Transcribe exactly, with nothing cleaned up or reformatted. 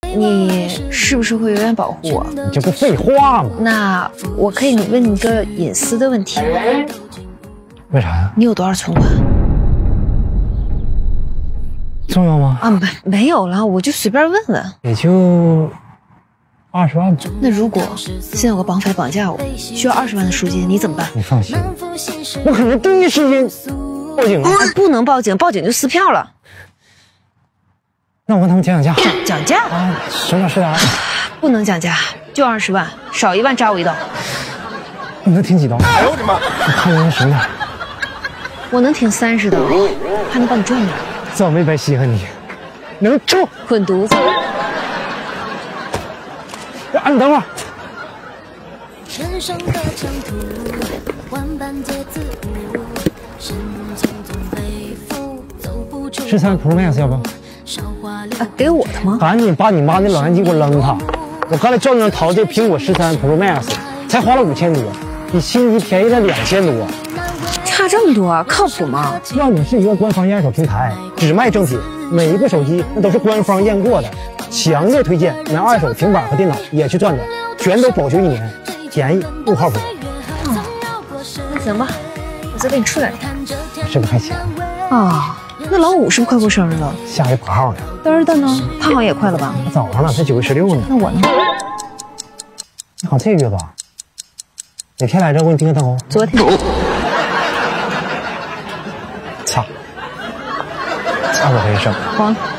你是不是会永远保护我？ 你这不废话吗？ 那我可以问你一个隐私的问题吗？ 为啥呀？ 你有多少存款？ 重要吗？ 啊，没没有了，我就随便问问。 也就二十万吧。 那如果现在有个绑匪绑架我，需要二十万的赎金，你怎么办？ 你放心，我可能第一时间报警啊！ 不能报警，报警就撕票了。 那我跟他们讲讲价。 讲价啊，实打实的。 不能讲价，就二十万，少一万扎我一刀。 你能挺几刀？哎呦我的妈！你看人什么的？ 我能挺三十刀，还能帮你赚点。 早没白稀罕你，能冲！ 滚犊子！ 啊，你等会儿。 人生的长途，万般皆自负，身匆匆背负，走不出。 十三 Pro Max 要不？ 啊，给我的吗？ 赶紧把你妈那老年机给我扔它！我刚才照样淘这苹果十三 Pro Max， 才花了五千多，比新机便宜了两千多。 差这么多，靠谱吗？ 要你是一个官方验手平台，只卖正品，每一个手机那都是官方验过的，强烈推荐拿二手平板和电脑也去转转，全都保修一年，便宜又靠谱。 嗯，那行吧，我再给你出两天。 这个还行啊。那老五是不是快过生日了？ 下月八号呢。 嘚儿的呢？他好像也快了吧？ 他早上了，才九月十六呢。 那我呢？ 你好，这个月吧？哪天来着？我给你订个灯红。 昨天。 操！咋回事？ 黄。